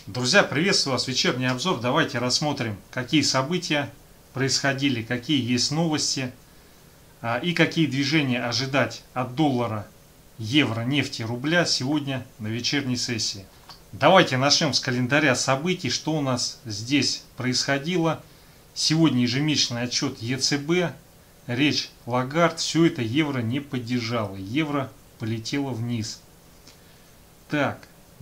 Друзья, приветствую вас! Вечерний обзор. Давайте рассмотрим, какие события происходили, какие есть новости и какие движения ожидать от доллара, евро, нефти, рубля сегодня на вечерней сессии. Давайте начнем с календаря событий, что у нас здесь происходило. Сегодня ежемесячный отчет ЕЦБ, речь Лагард, все это евро не поддержало, евро полетело вниз. Так.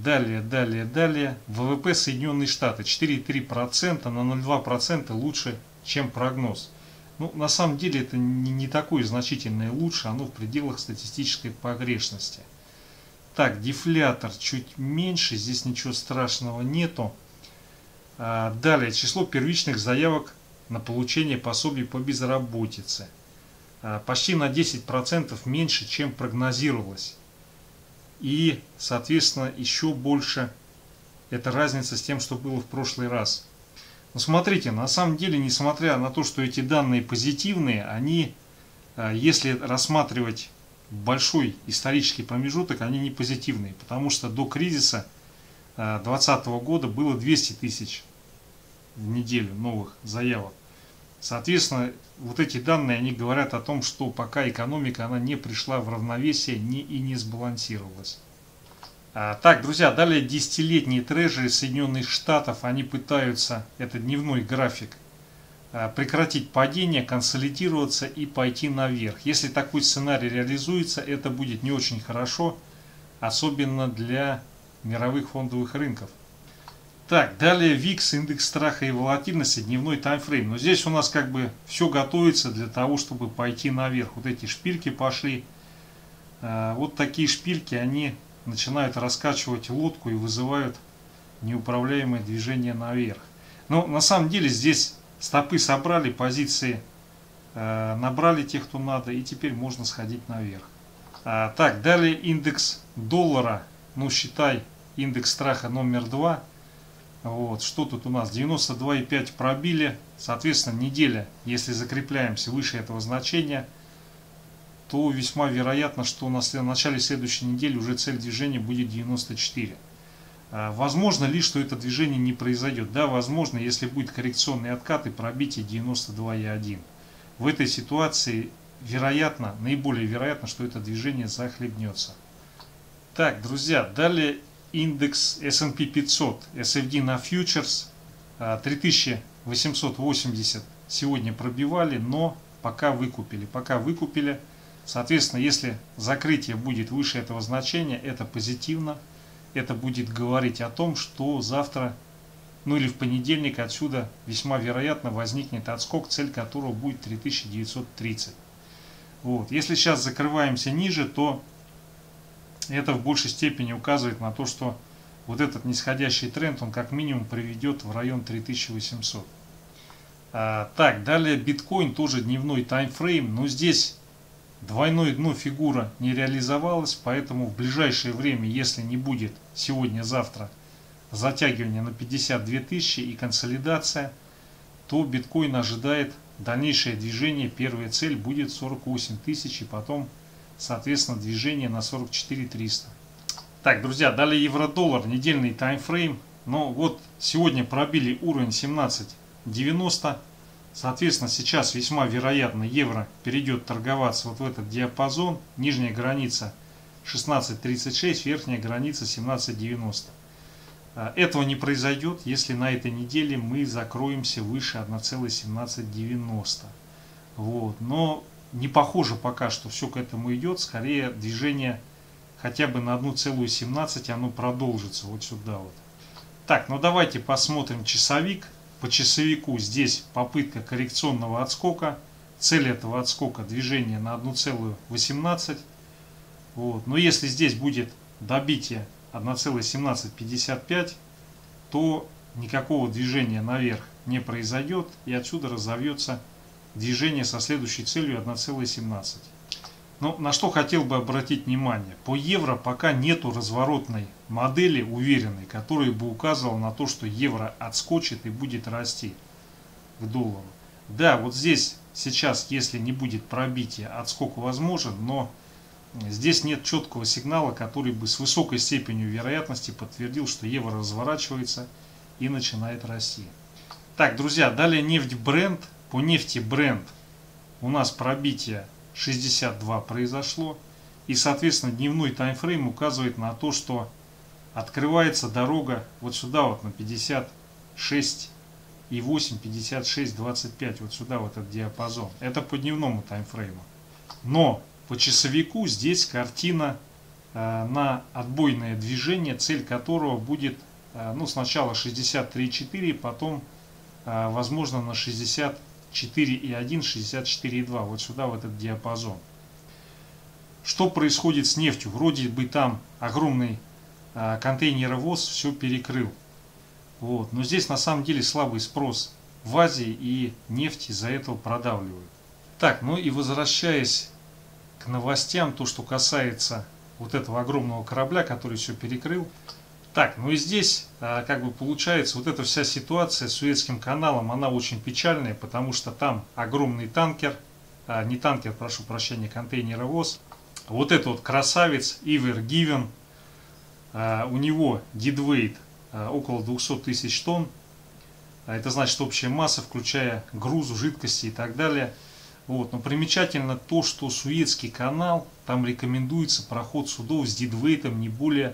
Далее. ВВП Соединенные Штаты 4,3% на 0,2% лучше, чем прогноз. Ну, на самом деле это не такое значительное лучше, оно в пределах статистической погрешности. Так, дефлятор чуть меньше, здесь ничего страшного нету. Далее, число первичных заявок на получение пособий по безработице. Почти на 10% меньше, чем прогнозировалось. И, соответственно, еще больше это разница с тем, что было в прошлый раз. Но смотрите, на самом деле, несмотря на то, что эти данные позитивные, они, если рассматривать большой исторический промежуток, они не позитивные. Потому что до кризиса 2020 года было 200 тысяч в неделю новых заявок. Соответственно, вот эти данные, они говорят о том, что пока экономика она не пришла в равновесие и не сбалансировалась. Так, друзья, далее десятилетние трежери Соединенных Штатов, они пытаются, это дневной график, прекратить падение, консолидироваться и пойти наверх. Если такой сценарий реализуется, это будет не очень хорошо, особенно для мировых фондовых рынков. Так, далее VIX, индекс страха и волатильности, дневной таймфрейм. Но здесь у нас как бы все готовится для того, чтобы пойти наверх. Вот эти шпильки пошли. Вот такие шпильки, они начинают раскачивать лодку и вызывают неуправляемое движение наверх. Но на самом деле здесь стопы собрали, позиции набрали тех, кто надо, и теперь можно сходить наверх. Так, далее индекс доллара, ну считай индекс страха номер 2. Вот, что тут у нас? 92,5 пробили. Соответственно, неделя, если закрепляемся выше этого значения, то весьма вероятно, что на начале следующей недели уже цель движения будет 94. Возможно ли, что это движение не произойдет? Да, возможно, если будет коррекционный откат и пробитие 92,1. В этой ситуации вероятно, наиболее вероятно, что это движение захлебнется. Так, друзья, далее индекс S&P 500, SFD на фьючерс 3880 сегодня пробивали, но пока выкупили. Соответственно, если закрытие будет выше этого значения, это позитивно. Это будет говорить о том, что завтра, ну или в понедельник отсюда весьма вероятно возникнет отскок, цель которого будет 3930. Вот. Если сейчас закрываемся ниже, то это в большей степени указывает на то, что вот этот нисходящий тренд, он как минимум приведет в район 3800. Так, далее биткоин, тоже дневной таймфрейм, но здесь двойное дно фигура не реализовалась, поэтому в ближайшее время, если не будет сегодня-завтра затягивания на 52 тысячи и консолидация, то биткоин ожидает дальнейшее движение. Первая цель будет 48 тысяч и потом, соответственно, движение на 44 300. Так, друзья, далее евро-доллар, недельный таймфрейм. Но вот сегодня пробили уровень 17.90. Соответственно, сейчас весьма вероятно евро перейдет торговаться вот в этот диапазон. Нижняя граница 16.36, верхняя граница 17.90. Этого не произойдет, если на этой неделе мы закроемся выше 1,1790. Вот. Но не похоже пока, что все к этому идет. Скорее движение хотя бы на 1,17 оно продолжится вот сюда вот. Так, ну давайте посмотрим часовик. По часовику здесь попытка коррекционного отскока. Цель этого отскока движение на 1,18. Вот. Но если здесь будет добитие 1,1755, то никакого движения наверх не произойдет. И отсюда разовьется движение со следующей целью 1,17. Но на что хотел бы обратить внимание. По евро пока нету разворотной модели уверенной, которая бы указывала на то, что евро отскочит и будет расти к доллару. Да, вот здесь сейчас, если не будет пробития, отскок возможен, но здесь нет четкого сигнала, который бы с высокой степенью вероятности подтвердил, что евро разворачивается и начинает расти. Так, друзья, далее нефть Brent. По нефти Brent у нас пробитие 62 произошло. И, соответственно, дневной таймфрейм указывает на то, что открывается дорога вот сюда вот на 56,8, 56,25, вот сюда вот этот диапазон. Это по дневному таймфрейму. Но по часовику здесь картина на отбойное движение, цель которого будет сначала 63,4, потом возможно на 64,1, 64,2, вот сюда в этот диапазон. Что происходит с нефтью? Вроде бы там огромный контейнеровоз все перекрыл. Вот. Но здесь на самом деле слабый спрос в Азии, и нефть из-за этого продавливают. Так, ну и возвращаясь к новостям, то, что касается вот этого огромного корабля, который все перекрыл. Так, ну и здесь как бы получается вот эта вся ситуация с Суэцким каналом, она очень печальная, потому что там огромный танкер, не танкер, прошу прощения, контейнеровоз. Вот этот вот красавец Ever Given, у него дедвейт около 200 тысяч тонн. Это значит общая масса, включая груз, жидкости и так далее. Вот. Но примечательно то, что Суэцкий канал, там рекомендуется проход судов с дедвейтом не более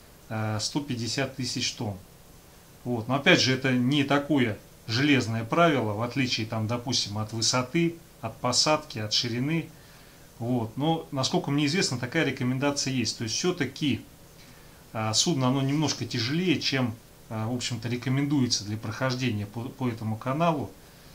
150 тысяч тонн. Вот. Но опять же, это не такое железное правило, в отличие, там, допустим, от высоты, от посадки, от ширины. Вот. Но, насколько мне известно, такая рекомендация есть. То есть, все-таки судно, оно немножко тяжелее, чем, в общем-то, рекомендуется для прохождения по этому каналу.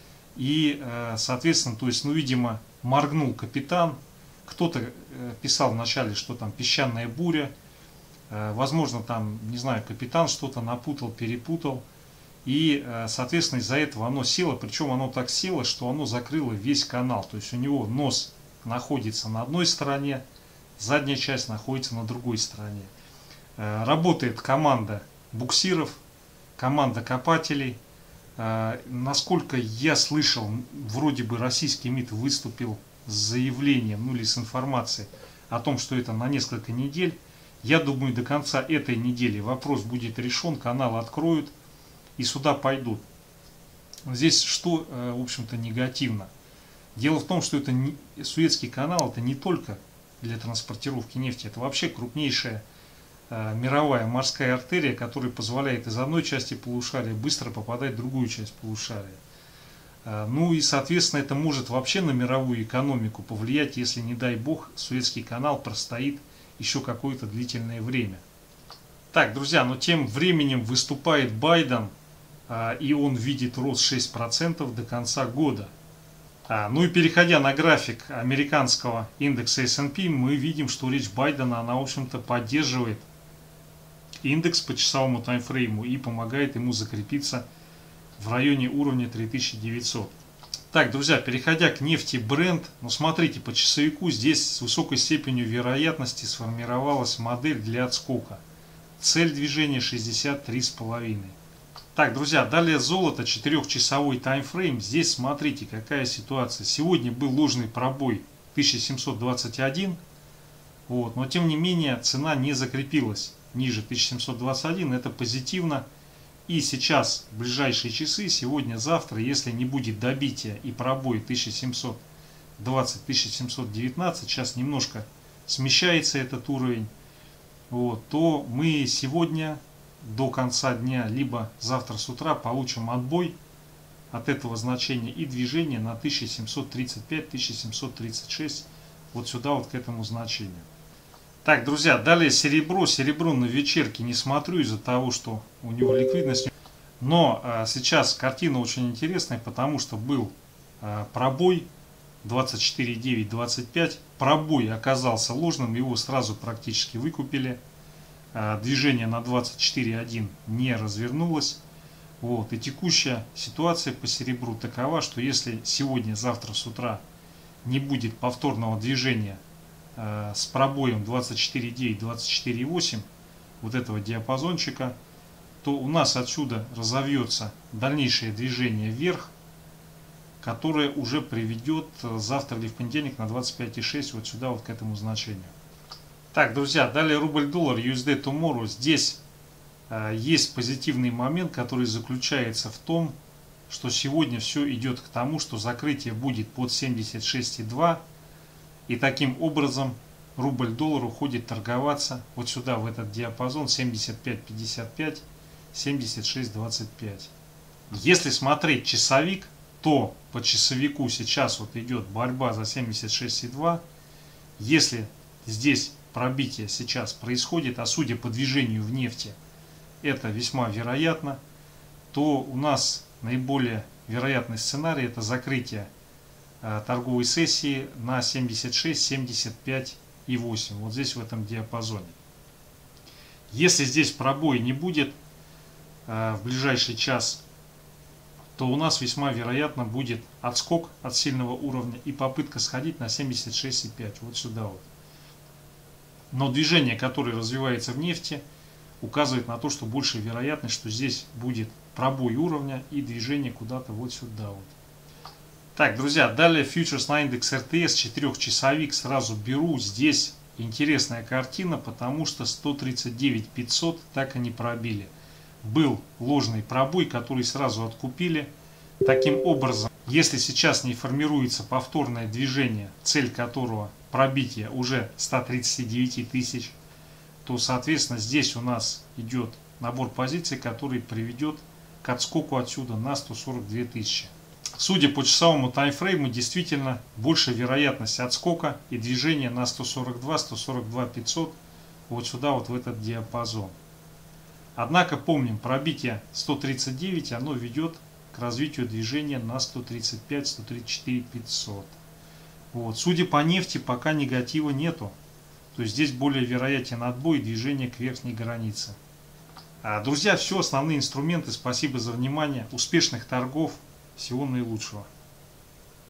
И, соответственно, то есть, ну, видимо, моргнул капитан. Кто-то писал вначале, что там песчаная буря. Возможно, там, не знаю, капитан что-то напутал, перепутал. И, соответственно, из-за этого оно село. Причем оно так село, что оно закрыло весь канал. То есть, у него нос находится на одной стороне, задняя часть находится на другой стороне. Работает команда буксиров, команда копателей. Насколько я слышал, вроде бы российский МИД выступил с заявлением, ну или с информацией о том, что это на несколько недель. Я думаю, до конца этой недели вопрос будет решен, канал откроют и сюда пойдут. Здесь что, в общем-то, негативно? Дело в том, что это Суэцкий канал, это не только для транспортировки нефти, это вообще крупнейшая мировая морская артерия, которая позволяет из одной части полушария быстро попадать в другую часть полушария. Ну и, соответственно, это может вообще на мировую экономику повлиять, если, не дай бог, Суэцкий канал простоит еще какое-то длительное время. Так, друзья, но тем временем выступает Байден, и он видит рост 6% до конца года. Ну и переходя на график американского индекса S&P, мы видим, что речь Байдена, она, в общем-то, поддерживает индекс по часовому таймфрейму и помогает ему закрепиться в районе уровня 3900. Так, друзья, переходя к нефти Brent, ну смотрите, по часовику здесь с высокой степенью вероятности сформировалась модель для отскока. Цель движения 63,5. Так, друзья, далее золото, 4-часовой таймфрейм. Здесь смотрите, какая ситуация. Сегодня был ложный пробой 1721, вот, но тем не менее цена не закрепилась ниже 1721, это позитивно. И сейчас, в ближайшие часы, сегодня-завтра, если не будет добития и пробой 1720-1719, сейчас немножко смещается этот уровень, вот, то мы сегодня до конца дня, либо завтра с утра получим отбой от этого значения и движение на 1735-1736, вот сюда, вот к этому значению. Так, друзья, далее серебро. Серебро на вечерке не смотрю из-за того, что у него ликвидность. Но сейчас картина очень интересная, потому что был пробой 24,9-25. Пробой оказался ложным, его сразу практически выкупили. Движение на 24,1 не развернулось. Вот. И текущая ситуация по серебру такова, что если сегодня-завтра с утра не будет повторного движения с пробоем 24,9-24,8, вот этого диапазончика, то у нас отсюда разовьется дальнейшее движение вверх, которое уже приведет завтра или в понедельник на 25,6 вот сюда, вот к этому значению. Так, друзья, далее рубль-доллар USD Tomorrow. Здесь есть позитивный момент, который заключается в том, что сегодня все идет к тому, что закрытие будет под 76,2, и таким образом рубль-доллар уходит торговаться вот сюда, в этот диапазон 75.55, 76.25. Если смотреть часовик, то по часовику сейчас вот идет борьба за 76,2. Если здесь пробитие сейчас происходит, а судя по движению в нефти, это весьма вероятно, то у нас наиболее вероятный сценарий — это закрытие торговой сессии на 76, 75 и 8, вот здесь в этом диапазоне. Если здесь пробоя не будет в ближайший час, то у нас весьма вероятно будет отскок от сильного уровня и попытка сходить на 76,5, вот сюда вот. Но движение, которое развивается в нефти, указывает на то, что больше вероятность, что здесь будет пробой уровня и движение куда-то вот сюда вот. Так, друзья, далее фьючерс на индекс РТС 4-часовик сразу беру. Здесь интересная картина, потому что 139 500 так и не пробили. Был ложный пробой, который сразу откупили. Таким образом, если сейчас не формируется повторное движение, цель которого пробитие уже 139 тысяч, то, соответственно, здесь у нас идет набор позиций, который приведет к отскоку отсюда на 142 тысячи. Судя по часовому таймфрейму, действительно больше вероятность отскока и движения на 142, 142 500 вот сюда, вот в этот диапазон. Однако помним, пробитие 139, оно ведет к развитию движения на 135, 134 500. Вот. Судя по нефти, пока негатива нету. То есть здесь более вероятен отбой и движение к верхней границе. Друзья, все, основные инструменты. Спасибо за внимание. Успешных торгов. Всего наилучшего.